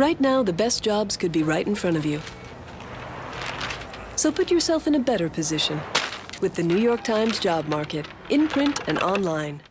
Right now, the best jobs could be right in front of you. So put yourself in a better position with the New York Times job market, in print and online.